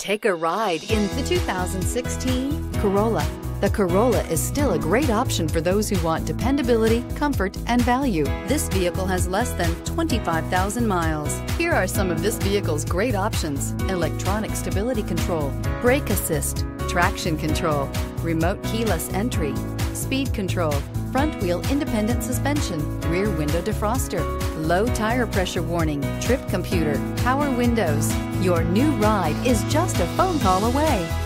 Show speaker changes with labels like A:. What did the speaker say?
A: Take a ride in the 2016 Corolla. The Corolla is still a great option for those who want dependability, comfort, and value. This vehicle has less than 25,000 miles. Here are some of this vehicle's great options: electronic stability control, brake assist, traction control, remote keyless entry, speed control, front wheel independent suspension, rear window defroster, low tire pressure warning, trip computer, power windows. Your new ride is just a phone call away.